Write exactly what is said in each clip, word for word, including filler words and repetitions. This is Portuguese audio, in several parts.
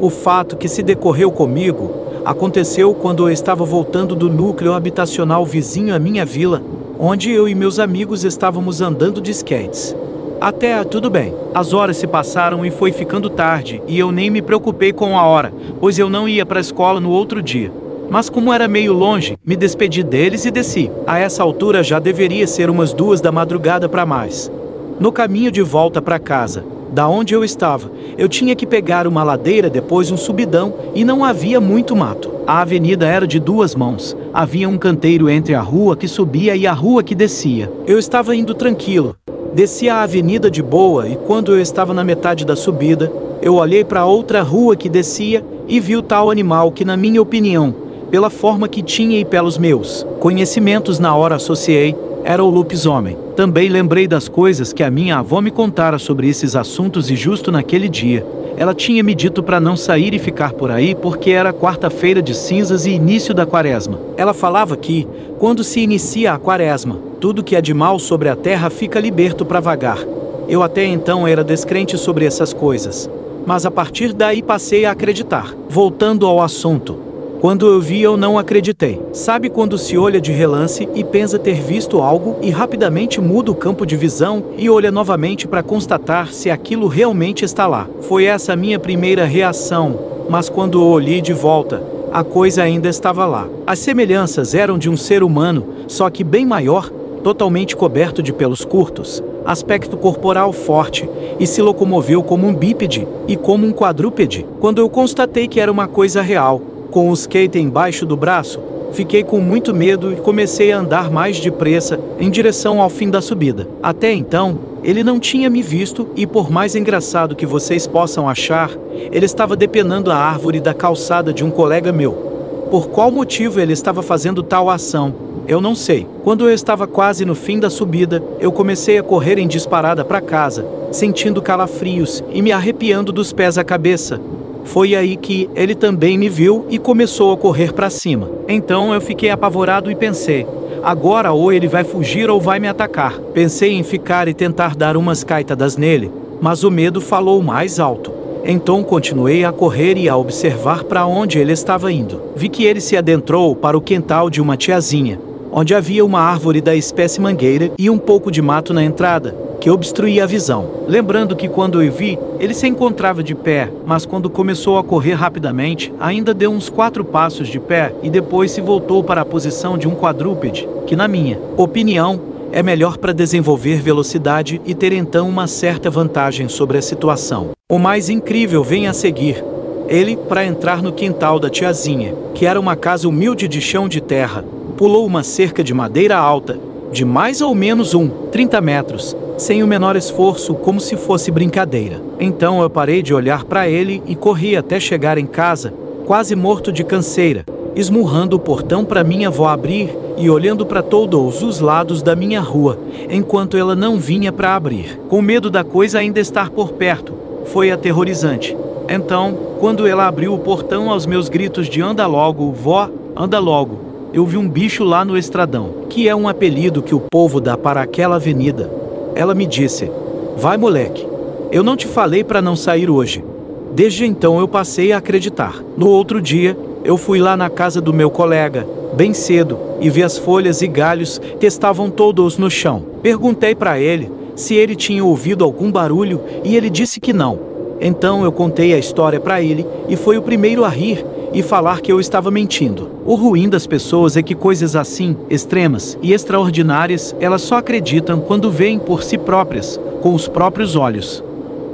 O fato que se decorreu comigo aconteceu quando eu estava voltando do núcleo habitacional vizinho à minha vila, onde eu e meus amigos estávamos andando de skates. Até tudo bem. As horas se passaram e foi ficando tarde, e eu nem me preocupei com a hora, pois eu não ia para a escola no outro dia. Mas como era meio longe, me despedi deles e desci. A essa altura já deveria ser umas duas da madrugada para mais. No caminho de volta para casa, da onde eu estava, eu tinha que pegar uma ladeira, depois um subidão, e não havia muito mato. A avenida era de duas mãos. Havia um canteiro entre a rua que subia e a rua que descia. Eu estava indo tranquilo. Desci a avenida de boa, e quando eu estava na metade da subida, eu olhei para outra rua que descia e vi o tal animal que, na minha opinião, pela forma que tinha e pelos meus conhecimentos na hora associei, era o lobisomem. Também lembrei das coisas que a minha avó me contara sobre esses assuntos e justo naquele dia, ela tinha me dito para não sair e ficar por aí porque era quarta-feira de cinzas e início da quaresma. Ela falava que, quando se inicia a quaresma, tudo que é de mal sobre a terra fica liberto para vagar. Eu até então era descrente sobre essas coisas, mas a partir daí passei a acreditar. Voltando ao assunto, quando eu vi, eu não acreditei. Sabe quando se olha de relance e pensa ter visto algo e rapidamente muda o campo de visão e olha novamente para constatar se aquilo realmente está lá? Foi essa a minha primeira reação, mas quando eu olhei de volta, a coisa ainda estava lá. As semelhanças eram de um ser humano, só que bem maior, totalmente coberto de pelos curtos, aspecto corporal forte, e se locomoveu como um bípede e como um quadrúpede. Quando eu constatei que era uma coisa real, com o skate embaixo do braço, fiquei com muito medo e comecei a andar mais depressa em direção ao fim da subida. Até então, ele não tinha me visto e, por mais engraçado que vocês possam achar, ele estava depenando a árvore da calçada de um colega meu. Por qual motivo ele estava fazendo tal ação, eu não sei. Quando eu estava quase no fim da subida, eu comecei a correr em disparada para casa, sentindo calafrios e me arrepiando dos pés à cabeça. Foi aí que ele também me viu e começou a correr para cima. Então eu fiquei apavorado e pensei, agora ou ele vai fugir ou vai me atacar. Pensei em ficar e tentar dar umas caetadas nele, mas o medo falou mais alto. Então continuei a correr e a observar para onde ele estava indo. Vi que ele se adentrou para o quintal de uma tiazinha, onde havia uma árvore da espécie mangueira e um pouco de mato na entrada, que obstruía a visão. Lembrando que quando eu vi, ele se encontrava de pé, mas quando começou a correr rapidamente, ainda deu uns quatro passos de pé e depois se voltou para a posição de um quadrúpede, que na minha opinião, é melhor para desenvolver velocidade e ter então uma certa vantagem sobre a situação. O mais incrível vem a seguir. Ele, para entrar no quintal da tiazinha, que era uma casa humilde de chão de terra, pulou uma cerca de madeira alta, de mais ou menos um, trinta metros, sem o menor esforço, como se fosse brincadeira. Então eu parei de olhar para ele e corri até chegar em casa, quase morto de canseira, esmurrando o portão para minha avó abrir e olhando para todos os lados da minha rua, enquanto ela não vinha para abrir. Com medo da coisa ainda estar por perto, foi aterrorizante. Então, quando ela abriu o portão aos meus gritos de anda logo, vó, anda logo, eu vi um bicho lá no estradão, que é um apelido que o povo dá para aquela avenida. Ela me disse, vai moleque, eu não te falei para não sair hoje. Desde então eu passei a acreditar. No outro dia, eu fui lá na casa do meu colega, bem cedo, e vi as folhas e galhos que estavam todos no chão. Perguntei para ele se ele tinha ouvido algum barulho e ele disse que não. Então eu contei a história para ele e foi o primeiro a rir e falar que eu estava mentindo. O ruim das pessoas é que coisas assim, extremas e extraordinárias, elas só acreditam quando veem por si próprias, com os próprios olhos.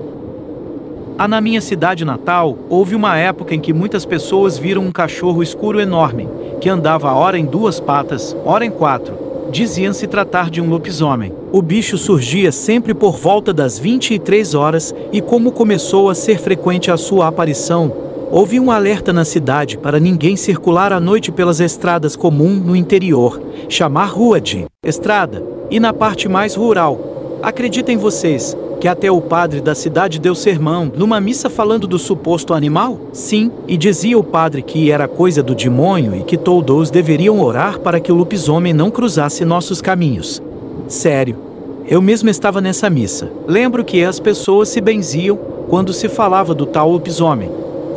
Ah, na minha cidade natal, houve uma época em que muitas pessoas viram um cachorro escuro enorme, que andava ora em duas patas, ora em quatro. Diziam se tratar de um lobisomem. O bicho surgia sempre por volta das vinte e três horas e como começou a ser frequente a sua aparição, houve um alerta na cidade para ninguém circular à noite pelas estradas comuns no interior, chamar rua de estrada, e na parte mais rural. Acreditem vocês que até o padre da cidade deu sermão numa missa falando do suposto animal? Sim, e dizia o padre que era coisa do demônio e que todos deveriam orar para que o lobisomem não cruzasse nossos caminhos. Sério, eu mesmo estava nessa missa. Lembro que as pessoas se benziam quando se falava do tal lobisomem,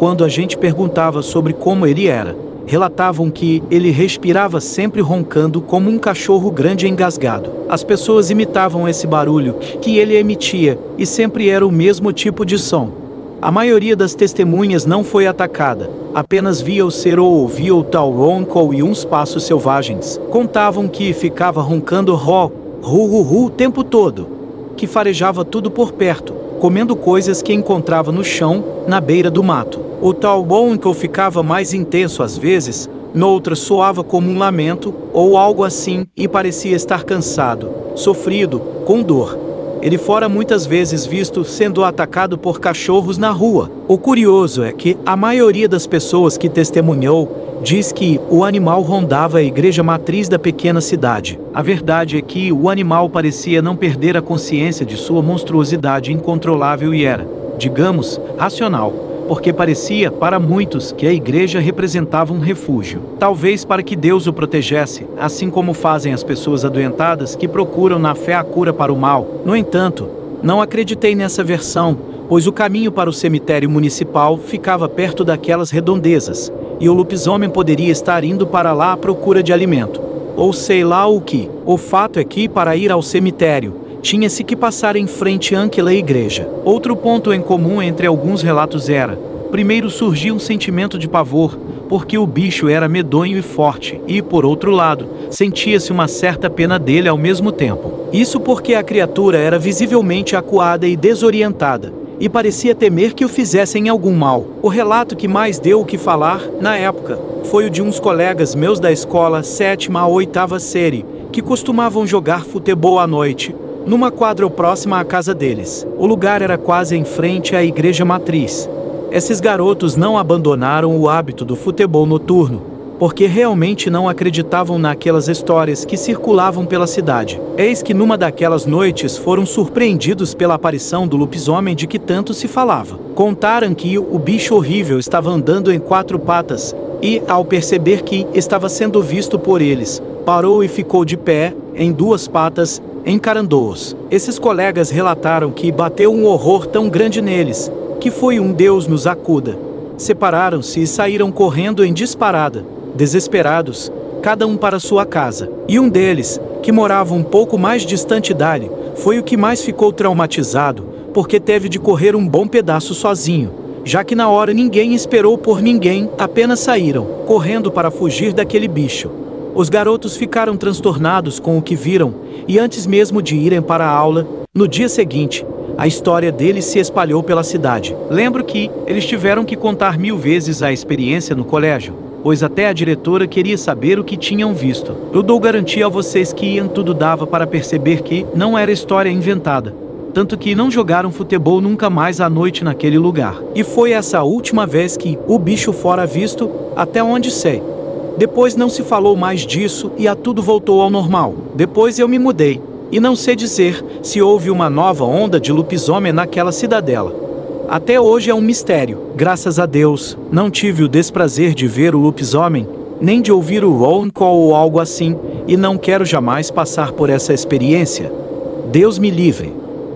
quando a gente perguntava sobre como ele era, relatavam que ele respirava sempre roncando como um cachorro grande engasgado. As pessoas imitavam esse barulho que ele emitia, e sempre era o mesmo tipo de som. A maioria das testemunhas não foi atacada, apenas via o ser ou ouvia o tal ronco e uns passos selvagens. Contavam que ficava roncando ro, ru, ru, ru o tempo todo, que farejava tudo por perto, comendo coisas que encontrava no chão, na beira do mato. O tal ronco ficava mais intenso às vezes, noutras soava como um lamento, ou algo assim, e parecia estar cansado, sofrido, com dor. Ele fora muitas vezes visto sendo atacado por cachorros na rua. O curioso é que a maioria das pessoas que testemunhou diz que o animal rondava a igreja matriz da pequena cidade. A verdade é que o animal parecia não perder a consciência de sua monstruosidade incontrolável e era, digamos, racional, porque parecia para muitos que a igreja representava um refúgio. Talvez para que Deus o protegesse, assim como fazem as pessoas adoentadas que procuram na fé a cura para o mal. No entanto, não acreditei nessa versão, pois o caminho para o cemitério municipal ficava perto daquelas redondezas, e o lobisomem poderia estar indo para lá à procura de alimento. Ou sei lá o que. O fato é que, para ir ao cemitério, tinha-se que passar em frente àquela igreja. Outro ponto em comum entre alguns relatos era: primeiro surgia um sentimento de pavor, porque o bicho era medonho e forte, e, por outro lado, sentia-se uma certa pena dele ao mesmo tempo. Isso porque a criatura era visivelmente acuada e desorientada, e parecia temer que o fizessem algum mal. O relato que mais deu o que falar, na época, foi o de uns colegas meus da escola sétima a oitava série, que costumavam jogar futebol à noite, numa quadra próxima à casa deles. O lugar era quase em frente à igreja matriz. Esses garotos não abandonaram o hábito do futebol noturno, porque realmente não acreditavam naquelas histórias que circulavam pela cidade. Eis que numa daquelas noites foram surpreendidos pela aparição do lobisomem de que tanto se falava. Contaram que o bicho horrível estava andando em quatro patas, e, ao perceber que estava sendo visto por eles, parou e ficou de pé, em duas patas, encarando-os. Esses colegas relataram que bateu um horror tão grande neles, que foi um Deus nos acuda. Separaram-se e saíram correndo em disparada, desesperados, cada um para sua casa. E um deles, que morava um pouco mais distante dali, foi o que mais ficou traumatizado, porque teve de correr um bom pedaço sozinho, já que na hora ninguém esperou por ninguém, apenas saíram, correndo para fugir daquele bicho. Os garotos ficaram transtornados com o que viram, e antes mesmo de irem para a aula, no dia seguinte, a história deles se espalhou pela cidade. Lembro que eles tiveram que contar mil vezes a experiência no colégio, pois até a diretora queria saber o que tinham visto. Eu dou garantia a vocês que Ian tudo dava para perceber que não era história inventada, tanto que não jogaram futebol nunca mais à noite naquele lugar. E foi essa última vez que o bicho fora visto, até onde sei. Depois não se falou mais disso e a tudo voltou ao normal. Depois eu me mudei, e não sei dizer se houve uma nova onda de lobisomem naquela cidadela. Até hoje é um mistério. Graças a Deus, não tive o desprazer de ver o lobisomem, nem de ouvir o ronco ou algo assim, e não quero jamais passar por essa experiência. Deus me livre.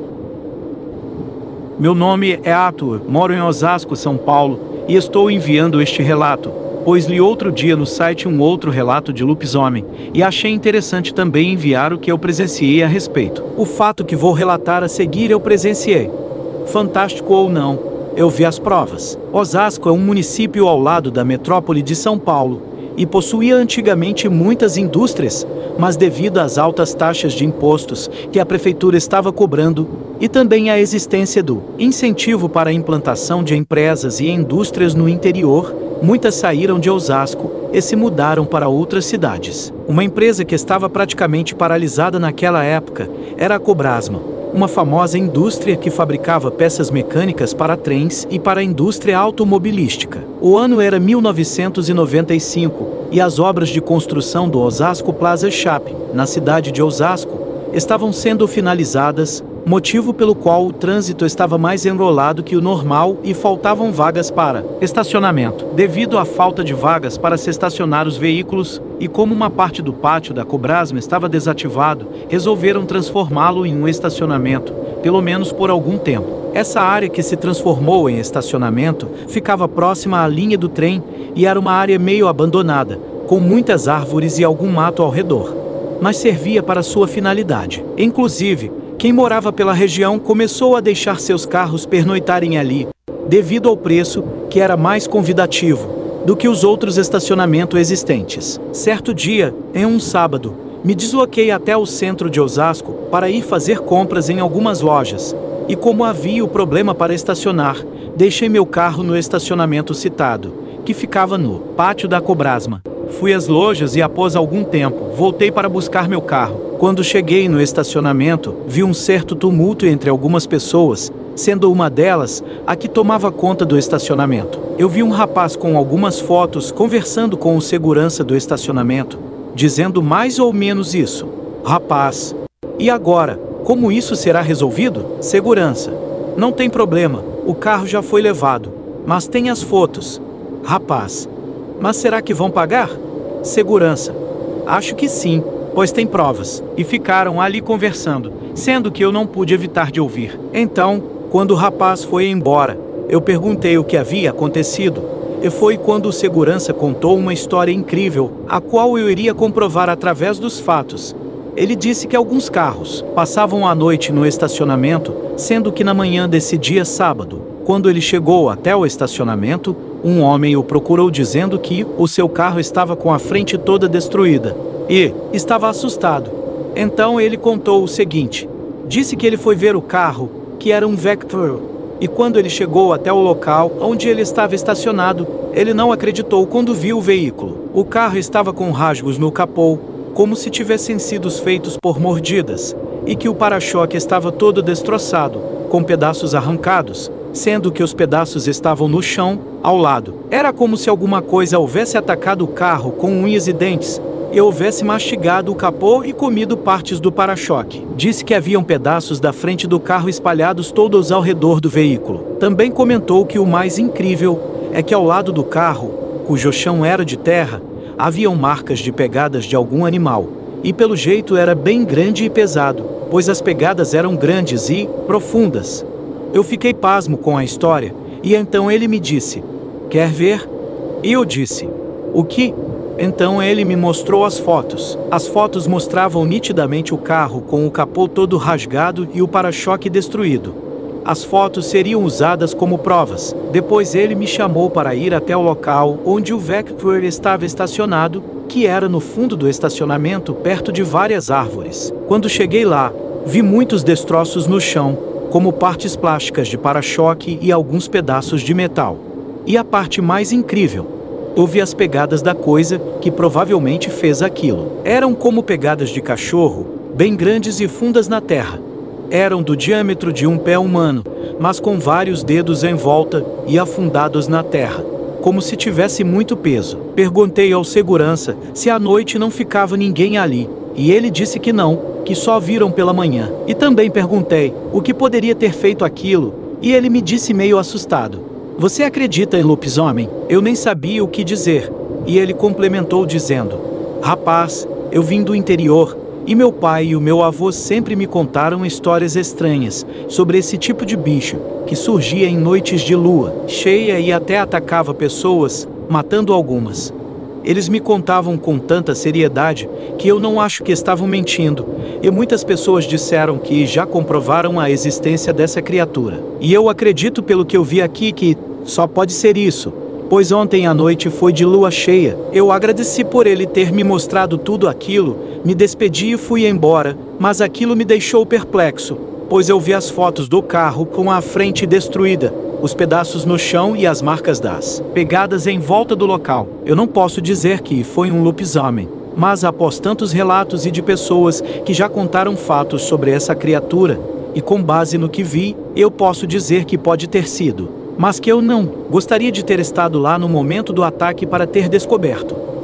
Meu nome é Arthur, moro em Osasco, São Paulo, e estou enviando este relato, pois li outro dia no site um outro relato de lobisomem, e achei interessante também enviar o que eu presenciei a respeito. O fato que vou relatar a seguir eu presenciei. Fantástico ou não, eu vi as provas. Osasco é um município ao lado da metrópole de São Paulo, e possuía antigamente muitas indústrias, mas devido às altas taxas de impostos que a prefeitura estava cobrando, e também à existência do incentivo para a implantação de empresas e indústrias no interior, muitas saíram de Osasco e se mudaram para outras cidades. Uma empresa que estava praticamente paralisada naquela época era a Cobrasma, uma famosa indústria que fabricava peças mecânicas para trens e para a indústria automobilística. O ano era mil novecentos e noventa e cinco e as obras de construção do Osasco Plaza Shopping, na cidade de Osasco, estavam sendo finalizadas, motivo pelo qual o trânsito estava mais enrolado que o normal e faltavam vagas para estacionamento. Devido à falta de vagas para se estacionar os veículos, e como uma parte do pátio da Cobrasma estava desativado, resolveram transformá-lo em um estacionamento, pelo menos por algum tempo. Essa área que se transformou em estacionamento ficava próxima à linha do trem e era uma área meio abandonada, com muitas árvores e algum mato ao redor, mas servia para sua finalidade. Inclusive, quem morava pela região começou a deixar seus carros pernoitarem ali, devido ao preço, que era mais convidativo do que os outros estacionamentos existentes. Certo dia, em um sábado, me desloquei até o centro de Osasco para ir fazer compras em algumas lojas, e como havia o problema para estacionar, deixei meu carro no estacionamento citado, que ficava no pátio da Cobrasma. Fui às lojas e após algum tempo, voltei para buscar meu carro. Quando cheguei no estacionamento, vi um certo tumulto entre algumas pessoas, sendo uma delas a que tomava conta do estacionamento. Eu vi um rapaz com algumas fotos conversando com o segurança do estacionamento, dizendo mais ou menos isso. Rapaz, e agora? Como isso será resolvido? Segurança. Não tem problema, o carro já foi levado, mas tem as fotos. Rapaz. Mas será que vão pagar? Segurança. Acho que sim, pois tem provas. E ficaram ali conversando, sendo que eu não pude evitar de ouvir. Então, quando o rapaz foi embora, eu perguntei o que havia acontecido. E foi quando o segurança contou uma história incrível, a qual eu iria comprovar através dos fatos. Ele disse que alguns carros passavam a noite no estacionamento, sendo que na manhã desse dia sábado, quando ele chegou até o estacionamento, um homem o procurou dizendo que o seu carro estava com a frente toda destruída e estava assustado. Então ele contou o seguinte: disse que ele foi ver o carro, que era um Vectra, e quando ele chegou até o local onde ele estava estacionado, ele não acreditou quando viu o veículo. O carro estava com rasgos no capô, como se tivessem sido feitos por mordidas, e que o para-choque estava todo destroçado, com pedaços arrancados, sendo que os pedaços estavam no chão, ao lado. Era como se alguma coisa houvesse atacado o carro com unhas e dentes, e houvesse mastigado o capô e comido partes do para-choque. Disse que haviam pedaços da frente do carro espalhados todos ao redor do veículo. Também comentou que o mais incrível é que ao lado do carro, cujo chão era de terra, haviam marcas de pegadas de algum animal, e pelo jeito era bem grande e pesado, pois as pegadas eram grandes e profundas. Eu fiquei pasmo com a história, e então ele me disse: quer ver? E eu disse: o que? Então ele me mostrou as fotos. As fotos mostravam nitidamente o carro com o capô todo rasgado e o para-choque destruído. As fotos seriam usadas como provas. Depois ele me chamou para ir até o local onde o Vectra estava estacionado, que era no fundo do estacionamento, perto de várias árvores. Quando cheguei lá, vi muitos destroços no chão, como partes plásticas de para-choque e alguns pedaços de metal. E a parte mais incrível, eu vi as pegadas da coisa que provavelmente fez aquilo. Eram como pegadas de cachorro, bem grandes e fundas na terra. Eram do diâmetro de um pé humano, mas com vários dedos em volta e afundados na terra, como se tivesse muito peso. Perguntei ao segurança se à noite não ficava ninguém ali, e ele disse que não, que só viram pela manhã. E também perguntei o que poderia ter feito aquilo, e ele me disse meio assustado: você acredita em lobisomem? Eu nem sabia o que dizer, e ele complementou dizendo: rapaz, eu vim do interior, e meu pai e o meu avô sempre me contaram histórias estranhas sobre esse tipo de bicho, que surgia em noites de lua cheia e até atacava pessoas, matando algumas. Eles me contavam com tanta seriedade que eu não acho que estavam mentindo, e muitas pessoas disseram que já comprovaram a existência dessa criatura. E eu acredito pelo que eu vi aqui que só pode ser isso, pois ontem à noite foi de lua cheia. Eu agradeci por ele ter me mostrado tudo aquilo, me despedi e fui embora, mas aquilo me deixou perplexo, pois eu vi as fotos do carro com a frente destruída, os pedaços no chão e as marcas das pegadas em volta do local. Eu não posso dizer que foi um lobisomem, mas após tantos relatos e de pessoas que já contaram fatos sobre essa criatura, e com base no que vi, eu posso dizer que pode ter sido, mas que eu não gostaria de ter estado lá no momento do ataque para ter descoberto.